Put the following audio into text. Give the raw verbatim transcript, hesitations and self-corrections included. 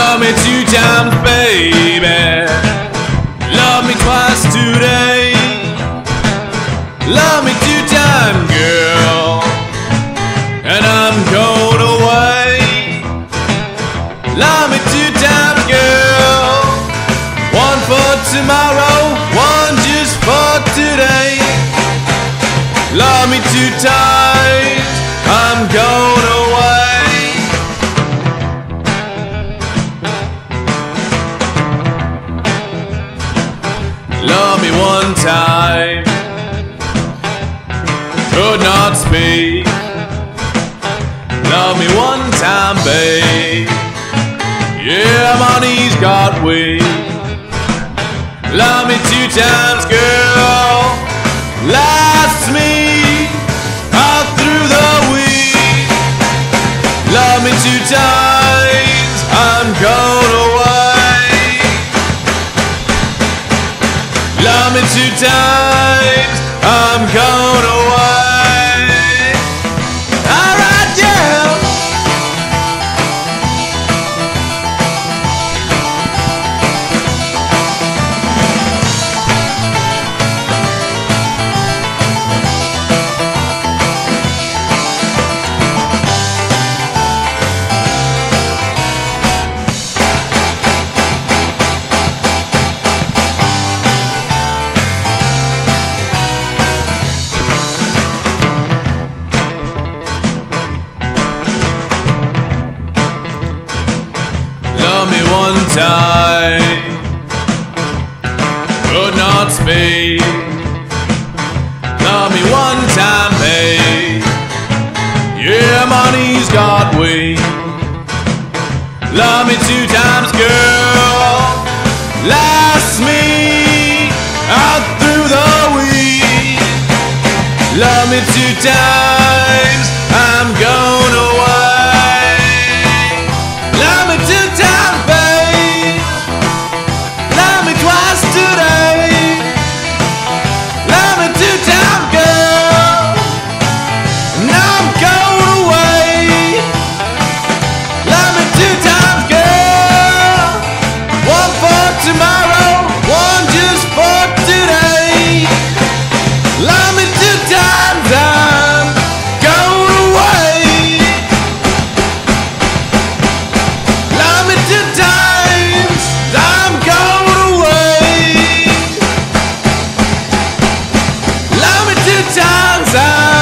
Love me two times, baby. Love me twice today. Love me two times, girl, and I'm going away. Love me two times, girl. One for tomorrow, one just for today. Love me two times, I'm going away. Love me one time, could not speak. Love me one time, babe. Yeah, money's got weak. Love me two times, girl. Last me out through the week. Love me two times, I'm going away. Love me two times, I'm going away. Alright, yeah. Love me one time, could not speak. Love me one time, babe. Yeah, money's got weak. Love me two times, girl. Last me out through the week. Love me two times, I'm going away. Love me two times, babe. Love me twice today. Love me two times, girl, and I'm going away. Love me two times, girl. One for tomorrow, one just for today. Love me two times, I'm going away. Love me two times, I'm going away. Love me two times, I'm